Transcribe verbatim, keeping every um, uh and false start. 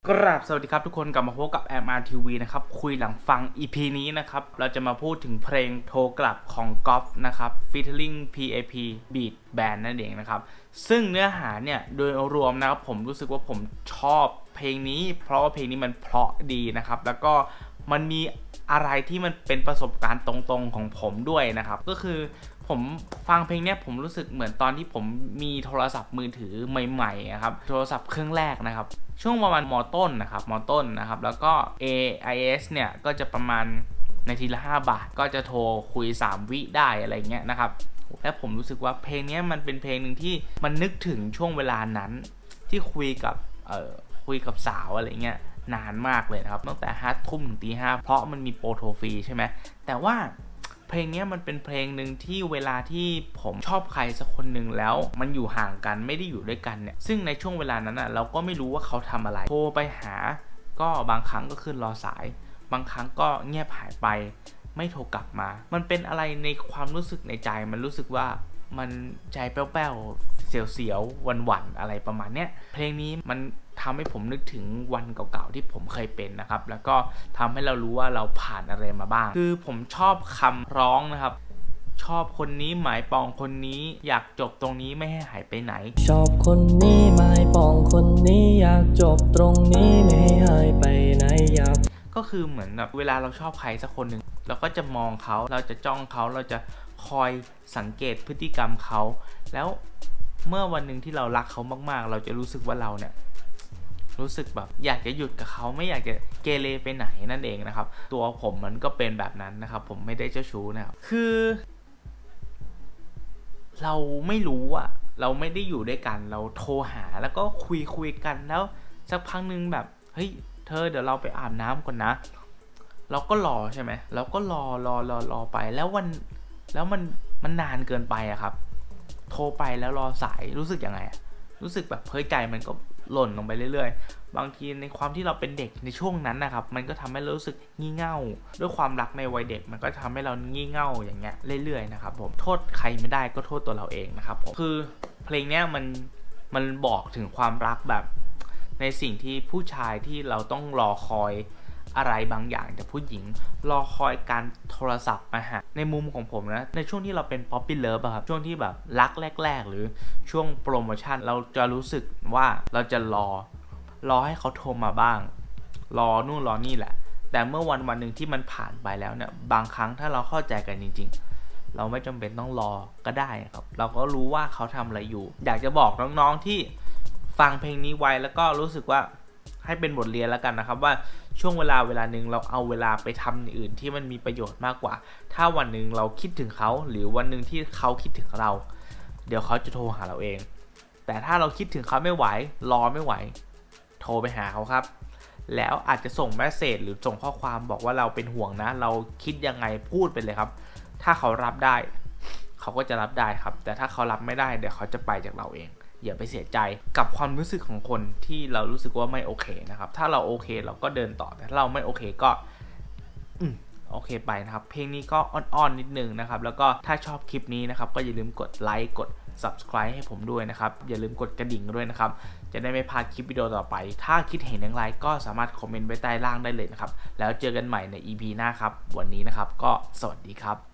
กราบสวัสดีครับทุกคนกลับมาพบกับ แอม อาร์ ที วี นะครับคุยหลังฟัง อี พี นี้นะครับเราจะมาพูดถึงเพลงโทรกลับของก๊อฟนะครับ featuring พี เอ พี Beat Band นั่นเองนะครับซึ่งเนื้อหาเนี่ยโดยรวมนะครับผมรู้สึกว่าผมชอบเพลงนี้เพราะว่าเพลงนี้มันเพราะดีนะครับแล้วก็มันมีอะไรที่มันเป็นประสบการณ์ตรงๆของผมด้วยนะครับก็คือผมฟังเพลงนี้ผมรู้สึกเหมือนตอนที่ผมมีโทรศัพท์มือถือใหม่ๆครับโทรศัพท์เครื่องแรกนะครับช่วงประมาณม.ต้นนะครับม.ต้นนะครับแล้วก็ เอ ไอ เอส เนี่ยก็จะประมาณนาทีละห้าบาทก็จะโทรคุยสามวิได้อะไรเงี้ยนะครับและผมรู้สึกว่าเพลงนี้มันเป็นเพลงหนึ่งที่มันนึกถึงช่วงเวลานั้นที่คุยกับเอ่อคุยกับสาวอะไรเงี้ยนานมากเลยนะครับตั้งแต่ห้าทุ่มถึงตีห้าเพราะมันมีโปรโทรฟรีใช่ไหมแต่ว่าเพลงนี้มันเป็นเพลงหนึ่งที่เวลาที่ผมชอบใครสักคนหนึ่งแล้วมันอยู่ห่างกันไม่ได้อยู่ด้วยกันเนี่ยซึ่งในช่วงเวลานั้นอ่ะเราก็ไม่รู้ว่าเขาทำอะไรโทรไปหาก็บางครั้งก็ขึ้นรอสายบางครั้งก็เงียบหายไปไม่โทรกลับมามันเป็นอะไรในความรู้สึกในใจมันรู้สึกว่ามันใจแป้วๆเสียวๆหวั่นๆอะไรประมาณเนี้ยเพลงนี้มันทำให้ผมนึกถึงวันเก่าๆที่ผมเคยเป็นนะครับแล้วก็ทำให้เรารู้ว่าเราผ่านอะไรมาบ้างคือผมชอบคำร้องนะครับชอบคนนี้หมายปองคนนี้อยากจบตรงนี้ไม่ให้หายไปไหนชอบคนนี้หมายปองคนนี้อยากจบตรงนี้ไม่ให้หายไปไหนอยากก็คือเหมือนแบบเวลาเราชอบใครสักคนหนึ่งเราก็จะมองเขาเราจะจ้องเขาเราจะคอยสังเกตพฤติกรรมเขาแล้วเมื่อวันหนึ่งที่เรารักเขามากๆเราจะรู้สึกว่าเราเนี่ยรู้สึกแบบอยากจะหยุดกับเขาไม่อยากจะเกเรไปไหนนั่นเองนะครับตัวผมมันก็เป็นแบบนั้นนะครับผมไม่ได้เจ้าชู้นะครับคือเราไม่รู้อะเราไม่ได้อยู่ด้วยกันเราโทรหาแล้วก็คุยคุยกันแล้วสักพักนึงแบบเฮ้ยเธอเดี๋ยวเราไปอาบน้ำก่อนนะเราก็รอใช่ไหมเราก็รอรอรอรอไปแล้ววันแล้วมันมันนานเกินไปอะครับโทรไปแล้วรอสายรู้สึกยังไงอะรู้สึกแบบเฮ้ยใจมันก็หล่นลงไปเรื่อยๆบางทีในความที่เราเป็นเด็กในช่วงนั้นนะครับมันก็ทำให้เรารู้สึกงี่เง่าด้วยความรักในวัยเด็กมันก็ทำให้เรางี่เง่าอย่างเงี้ยเรื่อยๆนะครับผมโทษใครไม่ได้ก็โทษตัวเราเองนะครับผมคือเพลงเนี้ยมันมันบอกถึงความรักแบบในสิ่งที่ผู้ชายที่เราต้องรอคอยอะไรบางอย่างจากผู้หญิงรอคอยการโทรศัพท์มาหาในมุมของผมนะในช่วงที่เราเป็น Poppy Love อะครับช่วงที่แบบรักแรกๆหรือช่วงโปรโมชั่นเราจะรู้สึกว่าเราจะรอรอให้เขาโทรมาบ้างรอนู่นรอนี่แหละแต่เมื่อวันวันหนึ่งที่มันผ่านไปแล้วเนี่ยบางครั้งถ้าเราเข้าใจกันจริงๆเราไม่จำเป็นต้องรอก็ได้ครับเราก็รู้ว่าเขาทำอะไรอยู่อยากจะบอกน้องๆที่ฟังเพลงนี้ไว้แล้วก็รู้สึกว่าให้เป็นบทเรียนแล้วกันนะครับว่าช่วงเวลาเวลาหนึ่งเราเอาเวลาไปทำอย่างอื่นที่มันมีประโยชน์มากกว่าถ้าวันหนึ่งเราคิดถึงเขาหรือวันหนึ่งที่เขาคิดถึงเราเดี๋ยวเขาจะโทรหาเราเองแต่ถ้าเราคิดถึงเขาไม่ไหวรอไม่ไหวโทรไปหาเขาครับแล้วอาจจะส่งเมสเสจหรือส่งข้อความบอกว่าเราเป็นห่วงนะเราคิดยังไงพูดไปเลยครับถ้าเขารับได้เขาก็จะรับได้ครับแต่ถ้าเขารับไม่ได้เดี๋ยวเขาจะไปจากเราเองอย่าไปเสียใจกับความรู้สึกของคนที่เรารู้สึกว่าไม่โอเคนะครับถ้าเราโอเคเราก็เดินต่อแต่ถ้าเราไม่โอเคก็อืมโอเคไปนะครับเพลงนี้ก็อ่อนๆนิดนึงนะครับแล้วก็ถ้าชอบคลิปนี้นะครับก็อย่าลืมกดไลค์กด ซับสไครบ์ ให้ผมด้วยนะครับอย่าลืมกดกระดิ่งด้วยนะครับจะได้ไม่พลาดคลิปวิดีโอต่อไปถ้าคิดเห็นอย่างไรก็สามารถคอมเมนต์ไว้ใต้ล่างได้เลยนะครับแล้วเจอกันใหม่ใน อี พี หน้าครับวันนี้นะครับก็สวัสดีครับ